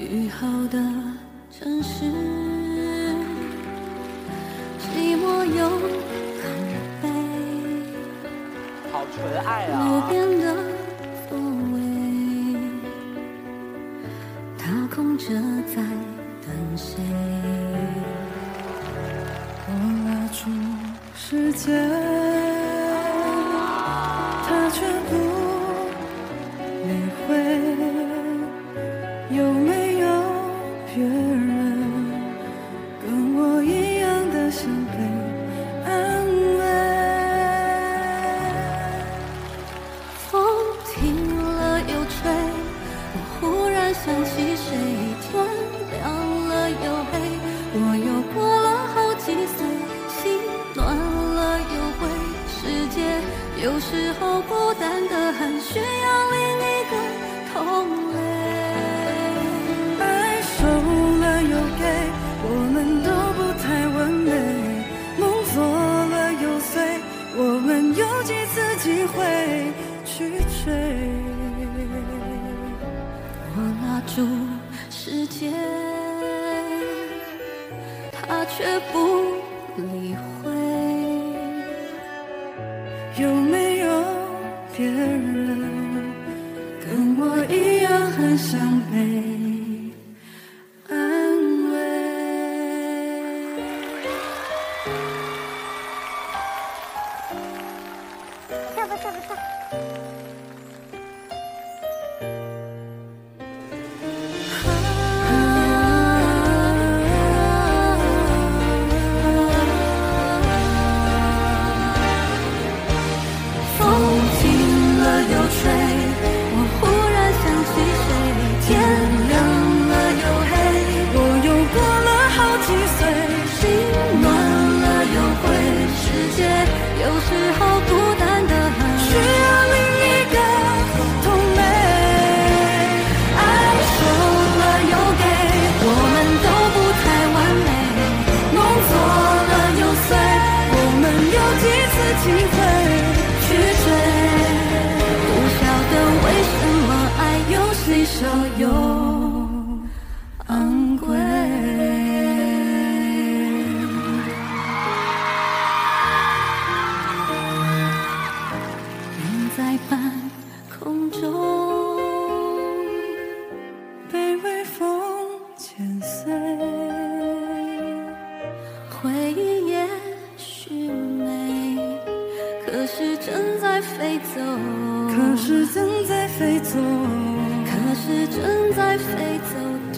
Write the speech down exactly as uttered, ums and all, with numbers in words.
句号的城市，寂寞又狼狈， 好纯爱啊！ 路边的座位，他空着在等谁？ 我拉住时间，他却不理会。有没有别人跟我一样的想被安慰？ 风停了又吹，我忽然想起谁。天亮了又黑，我又过了好几岁，心暖了又灰。世界有时候孤单的很，需要另一个同类。 收了又给，我们都不太完美，梦做了又碎，我们有几次机会去追？ 我拉住时间，他却不理会。 有没有别人跟我一样很想被少又昂贵， 云在半空中被微风剪碎， 回忆也许美，可是正在飞走， 可是正在飞走。 可是正在飞走。